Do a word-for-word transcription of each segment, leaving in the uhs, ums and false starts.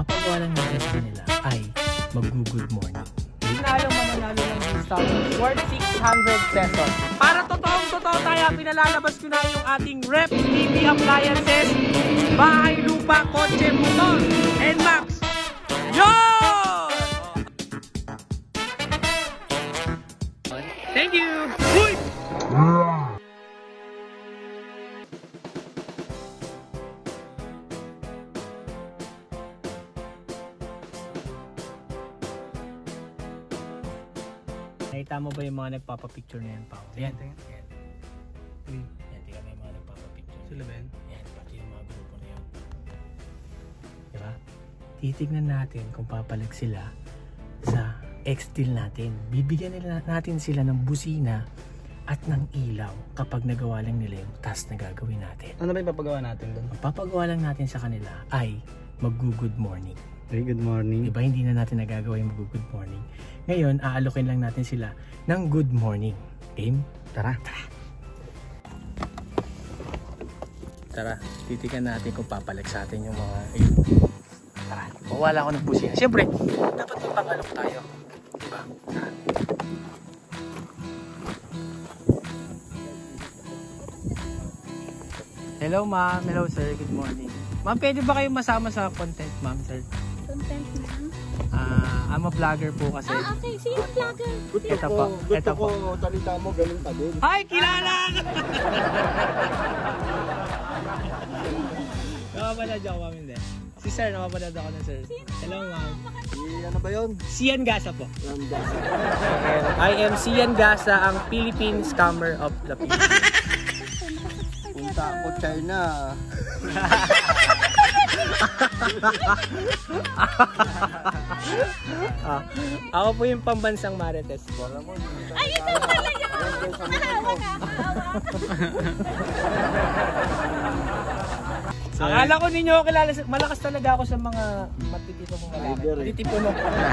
papagawa lang natin sa kanila ay mag-good morning. Nanalo mananalo ng discount worth six hundred pesos. Para totoong totoo tayo, pinalalabas ko na yung ating Rep T V appliances, bahay, lupa, kotse, motor, and Max. Yon! Thank you! Uy! Nakita mo ba yung mga nagpapapicture na yan, Pao? Yan, yan. Yan, yan tingnan mo yung mga nagpapapicture. Sila ba yan? Yan, pati yung mga grupo na yan. Diba? Titignan natin kung papalag sila sa X-Deal natin. Bibigyan nila natin sila ng busina at ng ilaw kapag nagawa lang nila yung task na gagawin natin. Ano ba yung papagawa natin doon? Ang papagawa lang natin sa kanila ay mag-good morning. Very good morning. Diba hindi na natin nagagawa yung mag-good morning. Ngayon, aalokin lang natin sila ng good morning. Game? Tara. Tara. Tara, titikan natin kung papalag sa atin yung mga... Ayun. Tara, mawala ako ng busina. Siyempre, dapat may pangalok tayo. Diba? Tara. Hello ma'am, hello sir, good morning. Ma'am, pwede ba kayo masama sa content ma'am, sir? Content ma'am? Ah, I'm a vlogger po kasi. Ah, okay. Sino vlogger? Ito po, ito po. Talita mo, ganun pa din. Ay, kilala! Nakapanood ako ma'am, hindi. Si sir, nakapanood ako na sir. Hello ma'am. Si ano ba yun? Sian Gasa po. Ram Gasa. I am Sian Gasa, ang Philippine Scammer of the Philippines. Punta ako China. Ah, ako po yung pambansang Marites po. Ay, ito pala yun! Nakawa ka! Akala ko ninyo ako kilala, malakas talaga ako sa mga matitipong mga lalaki. Matitipuno.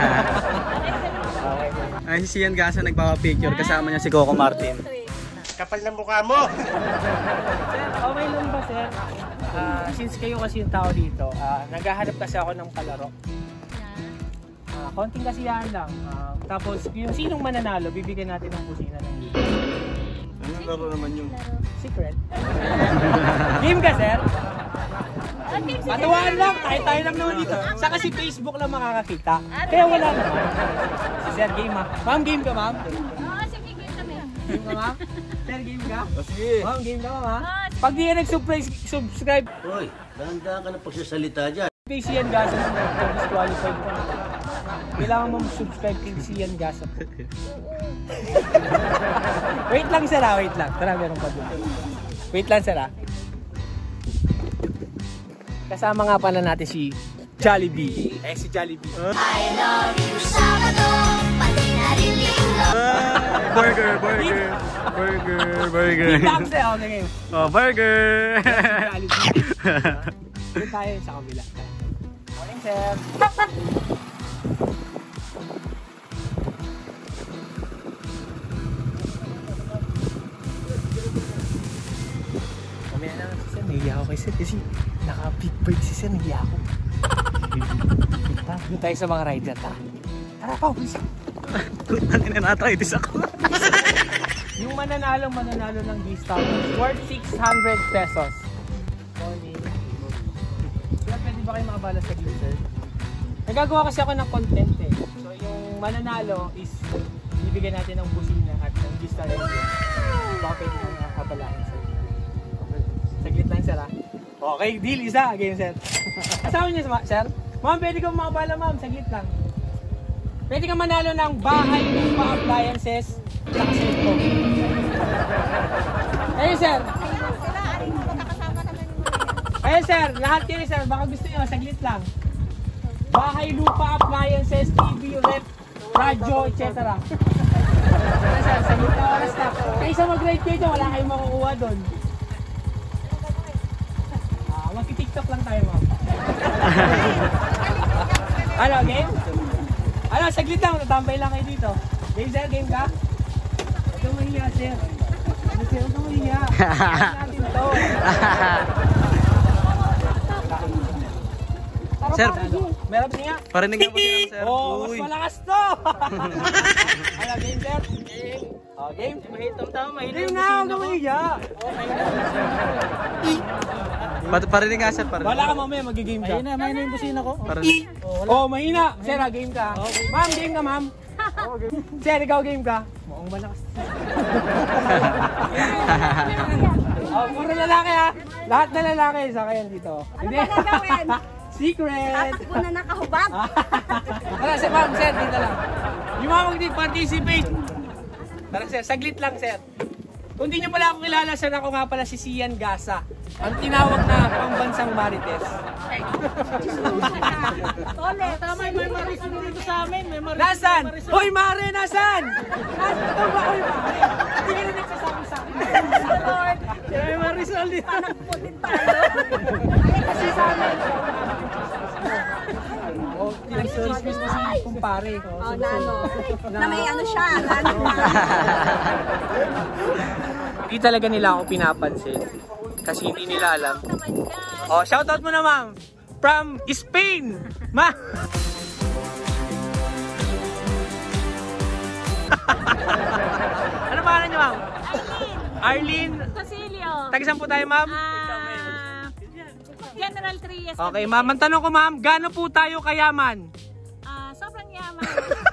Ay, si Sian Gasa nagpapapicture. Kasama niya si Coco Martin. Kapal ng mukha mo! Sir, okay lang ba sir? Uh, since kayo kasi yung tao dito, uh, naghahanap kasi ako ng palaro. Uh, konting kasiyahan lang. Uh, tapos yung sinong mananalo, bibigyan natin ng busina ng libo. Anong laro naman yun? Secret. Game ka sir? Patuwaan lang, tayo tayo lang naman dito. Sa kasi Facebook lang makakakita. Kaya wala naman. Si sir, game ha. Ma'am, game ka ma'am? Oo, sige, game kami. Game ka ma'am? Sir, game ka? O sige. Ma'am, game ka ma'am ha? Pag di ka nag-subscribe, Hoy, dahan-dahan ka na pagsasalita dyan. kay Sian Gasa mo, disqualified ko. Kailangan mo subscribe kay Sian Gasa po. Wait lang sir ha, wait lang. Tara, meron pa doon. Wait lang sir ha. Kasama nga pala natin si Jollibee. Eh, si Jollibee. I love you, Sabado, pati na rin linggo. Burger, burger. Burger, burger. Feedback sir, okay ngayon. Oh, burger. Jollibee. Doon tayo sa kabila. Morning sir. Mamaya na si sir, nahiya ako kay sir kasi naka-big bike si sir, nahiya ako. Doon tayo sa mga rider, tara. Tara pa, please. Tutang ina na-arthritis ako. Yung mananalo, mananalo ng discount worth six hundred pesos. Morning. Sir, pwede ba kayo makabala sa glitter? Nagagawa kasi ako ng content eh. So yung mananalo is bibigyan natin ng busina at ng discount. Bakit yung nakabalahin sir? Saglit lang sir ha. Okay, deal isa. Game sir. Kasama niyo sir? Ma'am, pwede ka makabala ma'am. Saglit lang. Pwede ka manalo ng bahay, lupa, appliances, saka cellphone. Ayun sir. Ayun sir, lahat yun sir. Baka gusto nyo, saglit lang. Bahay, lupa, appliances, T V, rep, radyo, et cetera. Ayun sir, saglit na oras na. Kaysa mag-ride kayo dyan, wala kayong makukuha doon. Ah, mag-tiktok lang tayo ma'am. Ano, game? Ano, saglit lang, natambay lang kayo dito. Game sir, game ka? Huwag kang mahiya sir. Huwag kang mahiya. Huwag natin to. Sir, Meron nga. parinig nga po sila, sir. Oh, mas Uy. malakas to. Ano, game, sir? Game. Oh, game. Mahitong tao, mahitong Game na, huwag ka mahiya. Pa- parinig nga, sir. Parinig. Wala ka mamaya, magigame ka. Ayun na, may na yung busina ko. Parinig. Oh, mahina. Sir, ah, game ka. Ma'am, game ka, ma'am. Sir, ikaw game ka. Mukhang malakas. Oh, puro lalaki ha. Lahat na lalaki sa kayan dito. Ano ba gagawin? Secret. Tatakbo na nakahubad. Tara, sir, ma'am, sir, dito lang. Yung mga mag-participate. Tara, sir, saglit lang, sir. Kung di nyo pala ako kilala, sir, ako nga pala si Sian Gasa. Ang tinawag na pambansang Marites. Tole. Tama, may maris dito sa amin. May maris. Nasan? Hoy, Mare, nasan? Nasan? Ito ba, hoy, Mare? Hindi ka na nagsasabi sa akin. Lord. May marisol dito. Nagputin tayo. Ay, kasi sa amin. Oh, pinag-chismis mo si kumpare. Oh, nano. Na may ano siya. Nano na. Hindi talaga nila ako pinapansin. Kasi hindi nila alam. Oh, shoutout mo na, ma'am. From Spain. Ma. Ano pangalan niyo, ma'am? Arlene. Casilio. Taga-saan po tayo, ma'am? Ah, General Trias. Okay, ma'am. Ang tanong ko, ma'am, gaano po tayo kayaman? Ah, sobrang yaman.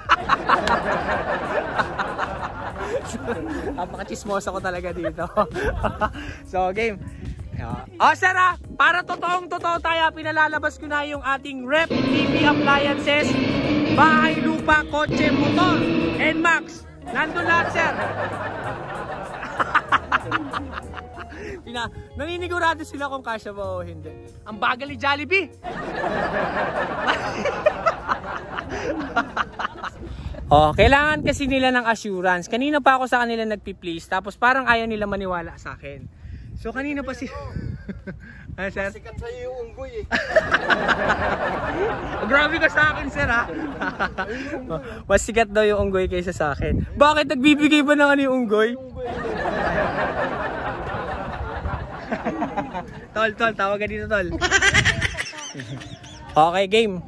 Napaka-chismosa ko talaga dito. So, game. Oh, sir, ah, para totoong totoo tayo, pinalalabas ko na yung ating Rep T V Appliances, bahay, lupa, kotse, motor, and Max. Nandun lahat, sir. Pina, naninigurado sila kung kasya ba o hindi. Ang bagal ni Jollibee. Oh, kailangan kasi nila ng assurance. Kanina pa ako sa kanila nagpi-please, tapos parang ayaw nila maniwala sa akin. So kanina pa si ah, sir? Sikat sa'yo yung unggoy eh. Grabe ka sa akin, sir, ha? Mas sikat daw yung unggoy kaysa sa akin. Bakit nagbibigay ba ng ano yung unggoy? Tol, tol, tawagan dito, tol. Okay, game.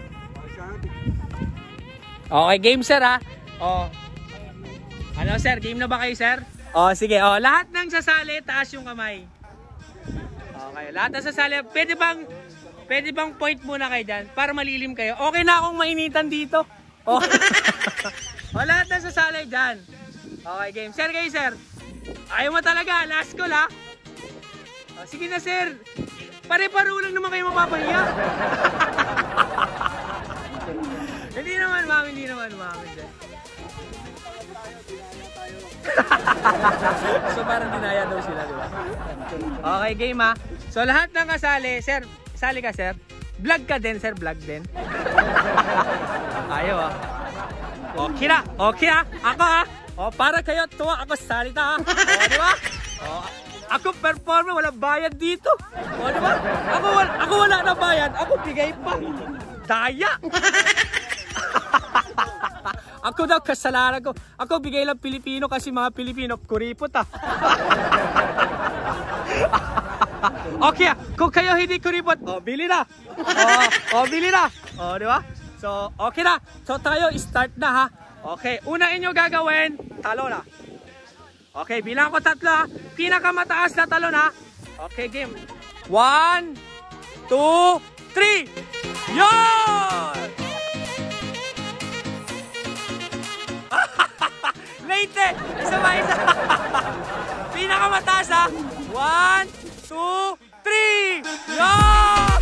Okay, game, sir, ha? Oh. Ano, sir? Game na ba kayo, sir? Oh, sige. Oh, lahat ng sasali, taas yung kamay. Okay, lahat ng sasali. Pwede bang, pwede bang point muna kayo dyan para malilim kayo? Okay na akong mainitan dito. Oh. Oh, lahat ng sasali dyan. Okay, game. Sir, kayo, sir. Ayaw mo talaga. Last call, ha? Oh, sige na, sir. Pare-paro lang naman kayo mapapahiya. Hindi naman, ma'am. Hindi naman, ma'am. So parang dinaya daw sila, di ba? Okay, game, ha? So lahat ng kasali, sir, sali ka, sir? Vlog ka din, sir? Vlog din? Ayaw, ha? Okay na, okay, ha? Ako, ha? O, para kayo tuwa, ako salita, ha? O, di ba? O, ako performer, walang bayad dito. O, di ba? Ako, wala, ako wala na bayad, ako bigay pa. Daya! Ako daw kasalanan ko. Ako bigay lang Pilipino kasi mga Pilipino kuripot, ah. Okay, kung kayo hindi kuripot, oh, bili na. Oh, oh, bili na. Oh, di ba? So, okay na. So tayo start na, ha. Okay, una inyo gagawin, talo na. Okay, bilang ko tatlo, ha. Pinakamataas na talo na. Okay, game. One, two, three. Yon! Late! Isa ba, isa? Pinakamataas, ha? One, two, three! Yon!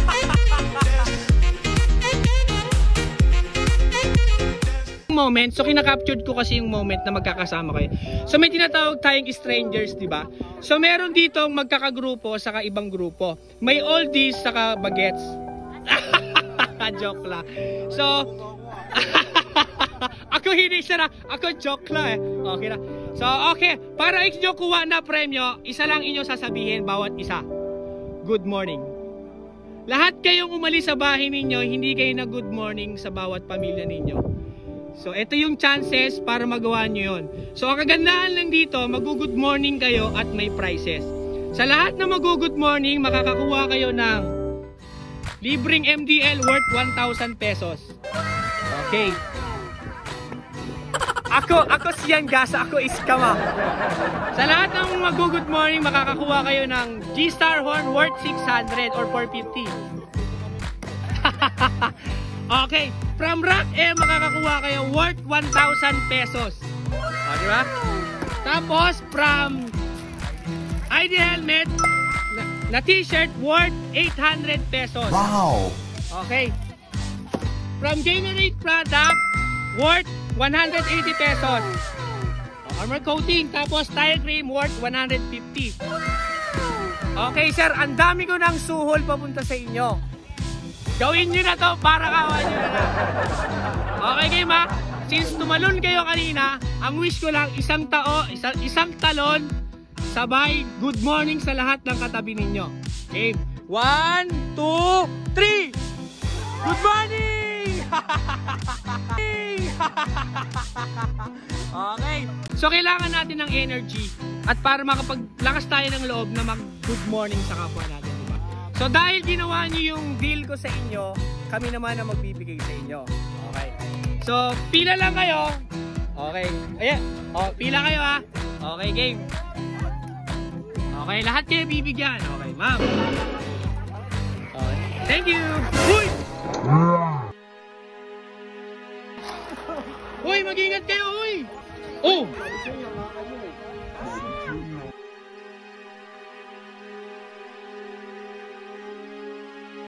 Moment, so kinaka-captured ko kasi yung moment na magkakasama kayo. So may tinatawag tayong strangers, di ba? So meron dito magkakagrupo saka ibang grupo. May oldies saka bagets. Joke lang. So ako hindi siya na, ako joke lang, eh. Okay na. So okay, para inyo kuha na premyo, isa lang inyo sasabihin bawat isa. Good morning. Lahat kayong umalis sa bahay ninyo, hindi kayo na good morning sa bawat pamilya ninyo. So ito yung chances para magawa nyo yun. So ang kagandahan lang dito, mag-good morning kayo at may prizes. Sa lahat na mag-good morning, makakakuha kayo ng libreng M D L worth one thousand pesos. Okay. Ako, ako si Yan Gasa, ako is Kama. Sa lahat ng mga good morning, makakakuha kayo ng G-Star horn worth six hundred or four fifty. Okay, from Rock M, makakakuha kayo worth one thousand pesos. O, di ba? Tapos, from I D Helmet, na, na t-shirt worth eight hundred pesos. Wow! Okay. From Generate product, worth one hundred eighty pesos. Armor coating, tapos tire cream worth one hundred fifty. Okay sir, ang dami ko ng suhol papunta sa inyo. Gawin nyo na to para kawan nyo na lang. Okay game ha? Since tumalon kayo kanina, ang wish ko lang isang tao, isang, isang talon, sabay good morning sa lahat ng katabi ninyo. Game. One, two, three! Good morning! Okay. So kailangan natin ng energy at para makapaglakas tayo ng loob na mag good morning sa kapwa natin, diba? So dahil ginawa niyo yung deal ko sa inyo, kami naman ang magbibigay sa inyo. Okay. So pila lang kayo. Okay. Ayan. Oh, pila kayo ha. Okay, game. Okay, lahat kayo bibigyan. Okay, ma'am. Okay. Thank you. Uy! Uy, mag-ingat kayo, uy! Oh!